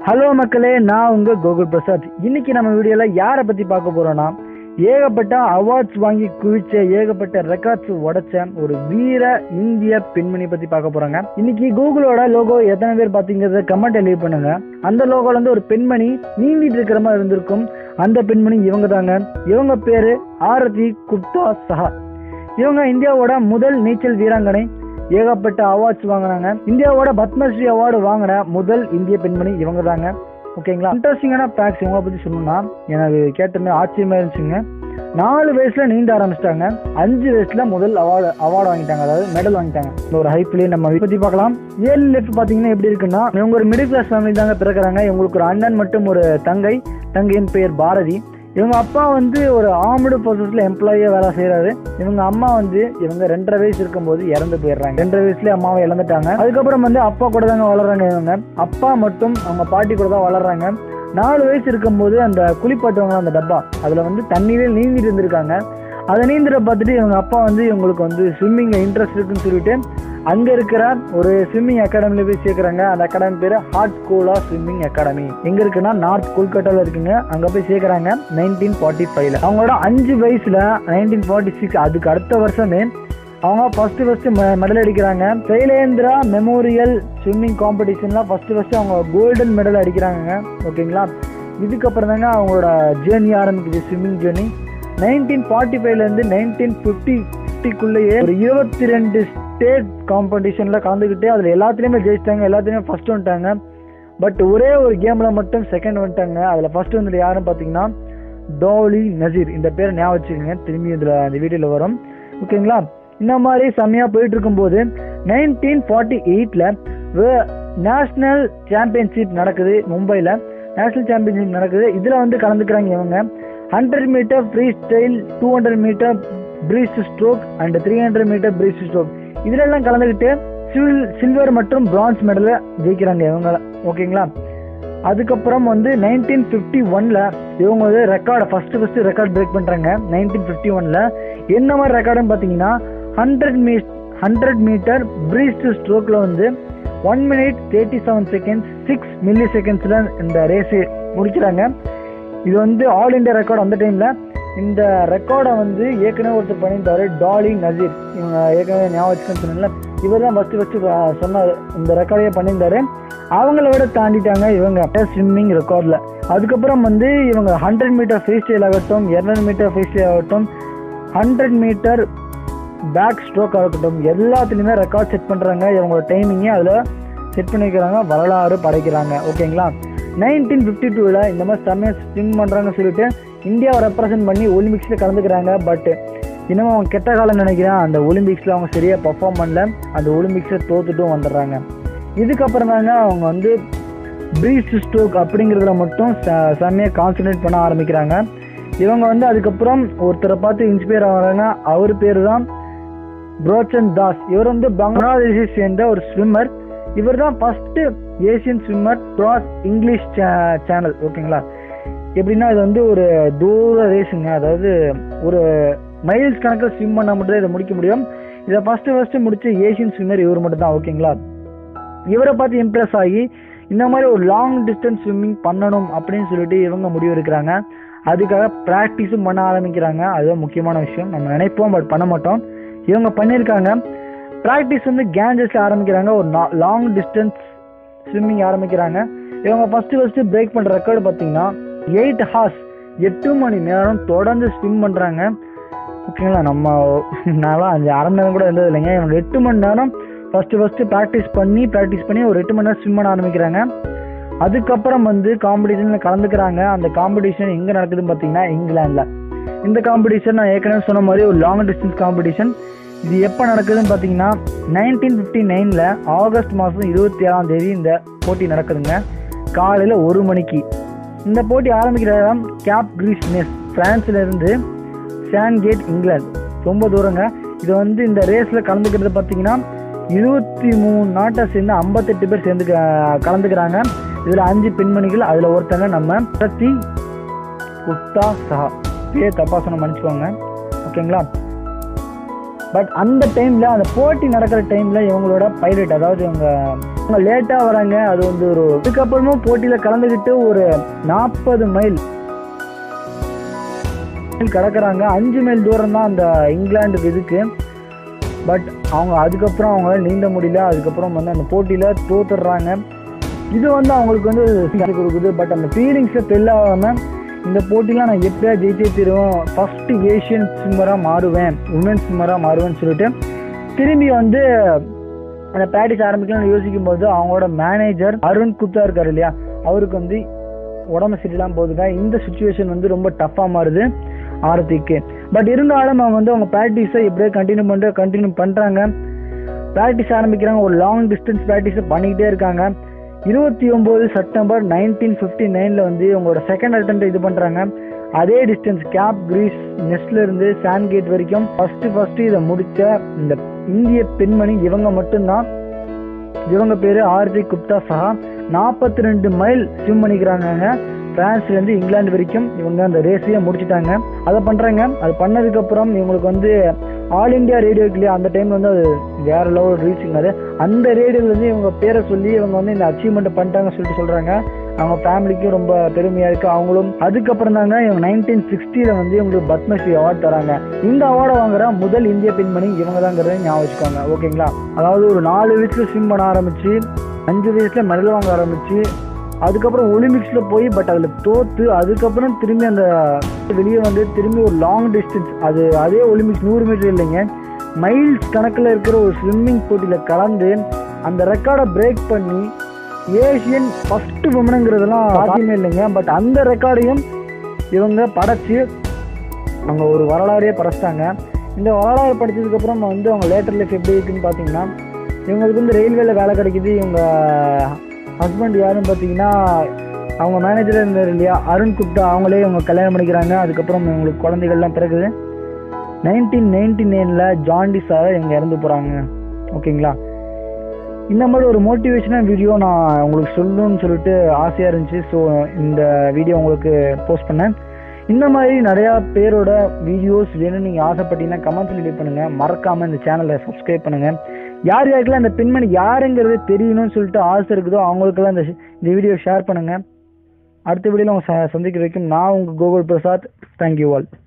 Hello மக்களே, நான் உங்கள் கோகுல் பிரசாத். இன்னைக்கு நம்ம வீடியோவில் யாரை பற்றி பார்க்க போகிறோன்னா, ஏகப்பட்ட அவார்ட்ஸ் வாங்கி குவிச்ச, ஏகப்பட்ட ரெக்கார்ட்ஸ் உடைச்ச ஒரு வீர இந்திய பெண்மணி பற்றி பார்க்க போகிறாங்க. இன்னைக்கு கூகுளோட லோகோ எத்தனை பேர் பார்த்தீங்கிறத கமெண்ட் லீவ் பண்ணுங்க. அந்த லோகோல இருந்து ஒரு பெண்மணி நீந்திட்டு இருக்கிற மாதிரி இருந்திருக்கும். அந்த பெண்மணி இவங்க தாங்க. இவங்க பேரு ஆரதி குப்தா சஹா. இவங்க இந்தியாவோட முதல் நீச்சல் வீராங்கனை. ஏகப்பட்ட அவார்ட்ஸ் வாங்கினாங்க. இந்தியாவோட பத்மஸ்ரீ அவார்டு வாங்கின முதல் இந்திய பெண்மணி இவங்க தாங்க. ஓகேங்களா? இன்ட்ரெஸ்டிங்கான ஃபேக்ட்ஸ் இவங்களை பற்றி சொல்லணும்னா, எனக்கு கேட்டமே ஆச்சரியமா இருந்துச்சுங்க. 4 வயசுல நீந்த ஆரம்பிச்சிட்டாங்க. 5 வயசுல முதல் அவார்டு வாங்கிட்டாங்க, அதாவது மெடல் வாங்கிட்டாங்க. இந்த ஒரு ஹைப்லேயே நம்ம பற்றி பார்க்கலாம். ஏர்லி லைஃப் பார்த்தீங்கன்னா எப்படி இருக்குன்னா, இவங்க ஒரு மிடில் கிளாஸ் ஃபேமிலி தாங்க பிறக்கிறாங்க. இவங்களுக்கு ஒரு அண்ணன் மற்றும் ஒரு தங்கையின் பெயர் பாரதி. இவங்க அப்பா ஒரு ஆர்மடு போர்சஸ்ல எம்ப்ளாயியா வேலை செய்யறாரு. இவங்க அம்மா இவங்க 2.5 வயசு இருக்கும்போது இறந்து போயிடுறாங்க. 2.5 வயசுல அம்மாவை இழந்துட்டாங்க. அதுக்கப்புறம் அப்பா கூட தாங்க வளர்றாங்க. இவங்க அப்பா மட்டும் அவங்க பாட்டி கூட தான் வளர்றாங்க. 4 வயசு இருக்கும்போது அந்த குளிப்பாட்டுவாங்க, அந்த டப்பா அதுல தண்ணியிலே நீந்திட்டு இருந்திருக்காங்க. அதை நீந்திர பார்த்துட்டு இவங்க அப்பா இவங்களுக்கு ஸ்விம்மிங்ல இன்ட்ரெஸ்ட் இருக்குன்னு சொல்லிட்டு அங்க இருக்கிற ஒரு ஸ்விம்மிங் அகாடமில போய் சேர்க்கிறாங்க. அந்த அகாடமி பேரு heart school of swimming academy. எங்க இருக்குன்னா நார்த் கொல்கட்டால இருக்குங்க. அங்க போய் சேர்க்கிறாங்க 1945. அவங்களோட 5 வயசுல 1946 அதுக்கு அடுத்த வருஷமே அவங்க ஃபர்ஸ்ட் மெடல் அடிக்கிறாங்க. சைலேந்திரா மெமோரியல் ஸ்விம்மிங் காம்படிஷன்ல ஃபர்ஸ்ட் அவங்க கோல்டன் மெடல் அடிக்கிறாங்க. ஓகேங்களா? இதுக்கப்புறம் தாங்க அவங்களோட ஜேர்னி ஆரம்பிக்குது, ஸ்விம்மிங் ஜேர்னி. 1945 இருந்து 1950 ஒரு 22 ஸ்டேட் காம்படிஷன்ல கலந்துக்கிட்டு அதுல எல்லாத்துலயுமே ஜெயிச்சிட்டாங்க. எல்லாத்துலயுமே ஃபர்ஸ்ட் வந்துட்டாங்க. பட் ஒரே ஒரு கேம்ல மட்டும் செகண்ட் வந்துட்டாங்க. அதுல ஃபர்ஸ்ட் வந்துட்டு யாருன்னு பாத்தீங்கன்னா டாலி நசீர். இந்த பேரை ஞாபகம் வச்சுக்கோங்க, திரும்பி இதுல அந்த வீடியோல வரும். ஓகேங்களா? இந்த மாதிரி செம்மையா போயிட்டு இருக்கும்போது 1948 நேஷனல் சாம்பியன்ஷிப் நடக்குது. மும்பைல நேஷனல் சாம்பியன்ஷிப் நடக்குது. இதுல கலந்துக்கிறாங்க இவங்க. 100 metre freestyle, 200 metre breaststroke and 300 metre breaststroke இதுல எல்லாம் கலந்துக்கிட்டு சில்வர் மற்றும் பிரான்ஸ் மெடல ஜெயிக்கிறாங்க இவங்க. ஓகேங்களா? அதுக்கப்புறம் 1951 இவங்க ரெக்கார்டை ஃபர்ஸ்ட் ரெக்கார்ட் பிரேக் பண்றாங்க. 1951 என்ன மாதிரி ரெக்கார்டுன்னு பாத்தீங்கன்னா 100 மீட்டர் பிரீஸ்ட் ஸ்ட்ரோக்ல 1 minute 37 seconds 6 மில்லி செகண்ட்ஸ்ல இந்த ரேஸ் முடிக்கிறாங்க. இது ஆல் இண்டியா ரெக்கார்டு. அந்த டைம்ல இந்த ரெக்கார்டை ஏற்கனவே ஒருத்தர் பண்ணியிருந்தாரு, டாலி நசீர். இவங்க ஏற்கனவே ஞாபகம் வச்சுக்கன்னு சொன்னால இவர் தான் ஃபர்ஸ்ட் சொன்னார், இந்த ரெக்கார்டையே பண்ணியிருந்தாரு. அவங்கள விட தாண்டிட்டாங்க இவங்க ஸ்விம்மிங் ரெக்கார்ட்ல. அதுக்கப்புறம் இவங்க 100 மீட்டர் ஃப்ரீ ஸ்டைல் ஆகட்டும், 200 மீட்டர் ஃப்ரீ ஸ்டைல் ஆகட்டும், 100 மீட்டர் பேக் ஸ்ட்ரோக் ஆகட்டும், எல்லாத்துலயுமே ரெக்கார்ட் செட் பண்றாங்க. இவங்களோட டைமிங்கே அதுல செட் பண்ணிக்கிறாங்க, வரலாறு படைக்கிறாங்க. ஓகேங்களா? 1952 இந்த மாதிரி செம்மையா ஸ்விம் பண்றாங்கன்னு சொல்லிட்டு இந்தியாவை ரெப்ரசென்ட் பண்ணி ஒலிம்பிக்ஸ்ல கலந்துக்கிறாங்க. பட் இன்னும் அவங்க கெட்ட காலம் நினைக்கிறேன், அந்த ஒலிம்பிக்ஸ்ல அவங்க சரியா பெர்ஃபார்ம் பண்ணல. அந்த ஒலிம்பிக்ஸை தோத்துட்டும் வந்துடுறாங்க. இதுக்கப்புறம் தாங்க அவங்க பிரீஸ்ட் ஸ்ட்ரோக் அப்படிங்கிறதுல மட்டும் செம்மையா கான்சன்ட்ரேட் பண்ண ஆரம்பிக்கிறாங்க. இவங்க அதுக்கப்புறம் ஒருத்தரை பார்த்து இன்ஸ்பயர் ஆகிறாங்க. அவர் பேரு தான் புரோச்சன் தாஸ். இவர் பங்களாதேஷை சேர்ந்த ஒரு ஸ்விம்மர். இவர் தான் first Asian swimmer cross English channel. ஓகேங்களா? எப்படின்னா இது ஒரு தூர ரேஸுங்க. அதாவது ஒரு மைல்ஸ் கணக்கில் ஸ்விம் பண்ணால் மட்டும் தான் இதை முடிக்க முடியும். இதை ஃபர்ஸ்ட் முடிச்ச ஏசியன் ஸ்விம்மர் இவர் மட்டும் தான். ஓகேங்களா? இவரை பார்த்து இம்ப்ரெஸ் ஆகி இந்த மாதிரி ஒரு லாங் டிஸ்டன்ஸ் ஸ்விம்மிங் பண்ணணும் அப்படின்னு சொல்லிட்டு இவங்க முடிவு எடுக்கிறாங்க. அதுக்காக ப்ராக்டிஸும் பண்ண ஆரம்பிக்கிறாங்க. அதுதான் முக்கியமான விஷயம். நம்ம நினைப்போம், பட் பண்ண மாட்டோம். இவங்க பண்ணியிருக்காங்க. ப்ராக்டிஸ் கேஞ்சஸ்ல ஆரம்பிக்கிறாங்க. ஒரு லாங் டிஸ்டன்ஸ் ஸ்விம்மிங் ஆரம்பிக்கிறாங்க. இவங்க ஃபர்ஸ்ட் பிரேக் பண்ற ரெக்கார்டு பார்த்தீங்கன்னா 8 hours 8 மணி நேரம் தொடர்ந்து ஸ்விம் பண்றாங்க. ஓகேங்களா? நான்லாம் 1/2 மணி நேரம் கூட இருந்தது இல்லைங்க. இவங்க 8 மணி நேரம் ஃபர்ஸ்ட் ப்ராக்டிஸ் பண்ணி ஒரு 8 மணி நேரம் ஸ்விம் பண்ண ஆரம்பிக்கிறாங்க. அதுக்கப்புறம் காம்படிஷன்ல கலந்துக்கிறாங்க. அந்த காம்படிஷன் எங்க நடக்குதுன்னு பார்த்தீங்கன்னா இங்கிலாந்துல. இந்த காம்படிஷன் நான் ஏற்கனவே சொன்ன மாதிரி ஒரு லாங் டிஸ்டன்ஸ் காம்படிஷன். இது எப்போ நடக்குதுன்னு பார்த்தீங்கன்னா 1959 ஆகஸ்ட் மாதம் 27ஆம் தேதி இந்த போட்டி நடக்குதுங்க. காலையில் 1 மணிக்கு. இந்த போட்டி ஆரம்பிக்கிற இடம் கேப் கிரீஸ்னஸ், பிரான்ஸ்ல இருந்து சான்கேட், இங்கிலாந்து. ரொம்ப தூரங்க. இது இந்த ரேஸ்ல கலந்துக்கிறது பார்த்தீங்கன்னா 23 நாட்டை சேர்ந்து 58 பேர் சேர்ந்து கலந்துக்கிறாங்க. இதுல 5 பெண்மணிகள். அதுல ஒருத்தங்க நம்ம ஆரதி குப்தா சஹா. பேர் தப்பா சொன்ன மன்னிச்சுக்கோங்க. ஓகேங்களா? பட் அந்த டைம்ல அந்த போட்டி நடக்கிற டைம்ல இவங்களோட பைலட், அதாவது இவங்க அவங்க லேட்டாக வராங்க. அது வந்து அதுக்கப்புறமும் போட்டியில் கலந்துக்கிட்டு ஒரு 40 மைல் கடக்கிறாங்க. 5 மைல் தூரம் தான் அந்த இங்கிலாந்து இதுக்கு. பட் அவங்க அதுக்கப்புறம் அவங்களால நீந்த முடியல. அதுக்கப்புறம் வந்து அந்த போட்டியில் தோத்துடுறாங்க. இது வந்து அவங்களுக்கு வந்து கொடுக்குது. பட் அந்த ஃபீலிங்ஸை தெல்லாமல் இந்த போட்டிலாம் நான் எப்படியா ஜெயிச்சே தருவேன், ஃபஸ்ட்டு ஏஷியன் ஸ்விம்மராக மாறுவேன், உமன் ஸ்விம்மராக மாறுவேன்னு சொல்லிட்டு திரும்பி வந்து அந்த ப்ராக்டிஸ் ஆரம்பிக்கலாம்னு யோசிக்கும் போது அவங்களோட மேனேஜர் அருண் குப்தா இருக்காரு இல்லையா, அவருக்கு வந்து உடம்பு சரியில்லாமல் போகுதுங்க. இந்த சுச்சுவேஷன் வந்து ரொம்ப டஃப்பாக மாறுது ஆரத்திக்கு. பட் இருந்தாலும் அவங்க வந்து அவங்க ப்ராக்டிஸை எப்படியே கண்டினியூ பண்ணுறாங்க. ப்ராக்டிஸ் ஆரம்பிக்கிறாங்க. ஒரு லாங் டிஸ்டன்ஸ் ப்ராக்டிஸை பண்ணிக்கிட்டே இருக்காங்க. 29 செப்டம்பர் 1959 வந்து உங்களோட செகண்ட் அட்டெம்ப்ட் இது பண்ணுறாங்க. அதே டிஸ்டன்ஸ் கேப் கிரீஸ் நெஸ்ட்லேருந்து சாண்ட்கேட் வரைக்கும் ஃபஸ்ட்டு இதை முடித்த இந்த இந்திய பெண்மணி இவங்க மட்டும்தான். இவங்க பேர் ஆர்த்தி குப்தா சஹா. 42 மைல் ஸ்விம் பண்ணிக்கிறாங்க. பிரான்ஸ்லேருந்து இங்கிலாந்து வரைக்கும் இவங்க அந்த ரேஸையே முடிச்சுட்டாங்க. அதை பண்ணுறாங்க. அது பண்ணதுக்கப்புறம் இவங்களுக்கு வந்து ஆல் இண்டியா ரேடியோ இல்லையா, அந்த டைம் வந்து அது வேற லெவல் ரீச்சிங். அது அந்த ரேடியோலேருந்து இவங்க பேரை சொல்லி இவங்க வந்து இந்த அச்சீவ்மெண்ட் பண்ணிட்டாங்கன்னு சொல்லிட்டு சொல்கிறாங்க. அவங்க ஃபேமிலிக்கும் ரொம்ப பெருமையாக இருக்குது. அவங்களும் அதுக்கப்புறம் தாங்க இவங்க 1960 வந்து இவங்களுக்கு பத்மஸ்ரீ அவார்டு தராங்க. இந்த அவார்டை வாங்குற முதல் இந்திய பெண்மணி இவங்க தாங்கிறத ஞாபகம் வச்சுக்கோங்க. ஓகேங்களா? அதாவது ஒரு 4 வயசுல ஸ்விம் பண்ண ஆரம்பிச்சு 5 வயசுல மெடல் வாங்க ஆரம்பிச்சு அதுக்கப்புறம் ஒலிம்பிக்ஸில் போய் பட் அதில் தோற்று அதுக்கப்புறம் திரும்பி அந்த வெளியே வந்து திரும்பி ஒரு லாங் டிஸ்டன்ஸ் அதே ஒலிம்பிக்ஸ் 100 மீட்டர் இல்லைங்க, மைல்ஸ் கணக்கில் இருக்கிற ஒரு ஸ்விம்மிங் போட்டியில் கலந்து அந்த ரெக்கார்டை பிரேக் பண்ணி ஏஷியன் ஃபஸ்ட்டு உமனுங்கிறதுலாம் சாத்தியமே இல்லைங்க. பட் அந்த ரெக்கார்டையும் இவங்க படைச்சு அவங்க ஒரு வரலாறையே படைச்சிட்டாங்க. இந்த வரலாறு படித்ததுக்கப்புறம் வந்து அவங்க லேட்டர் லைஃப் எப்படி இருக்குன்னு பார்த்தீங்கன்னா, இவங்களுக்கு வந்து ரயில்வேல வேலை கிடைக்குது. இவங்க ஹஸ்பண்ட் யாருன்னு பார்த்தீங்கன்னா அவங்க மேனேஜராக இருந்தார் இல்லையா அருண் குப்தா, அவங்களே இவங்க கல்யாணம் பண்ணிக்கிறாங்க. அதுக்கப்புறம் இவங்களுக்கு குழந்தைகள்லாம் பிறகுது. 1999 ஜாண்டிஸாக இவங்க இறந்து போகிறாங்க. ஓகேங்களா? இந்த மாதிரி ஒரு மோட்டிவேஷனான வீடியோ நான் உங்களுக்கு சொல்லணும்னு சொல்லிட்டு ஆசையாக இருந்துச்சு. ஸோ இந்த வீடியோ உங்களுக்கு போஸ்ட் பண்ணேன். இந்த மாதிரி நிறையா பேரோட வீடியோஸ் வேணும்னு நீங்கள் ஆசைப்பட்டீங்கன்னா கமெண்ட்ஸில் லீவ் பண்ணுங்கள். மறக்காமல் இந்த சேனலை சப்ஸ்கிரைப் பண்ணுங்கள். யார் யாருக்கெல்லாம் இந்த பெண்மணி யாருங்கிறது தெரியணும்னு சொல்லிட்டு ஆசை இருக்குதோ அவங்களுக்கெல்லாம் இந்த வீடியோ ஷேர் பண்ணுங்கள். அடுத்த வீடியோவில் உங்கள் சந்திக்க வரைக்கும் நான் உங்கள் கோகுல் பிரசாத். Thank you all.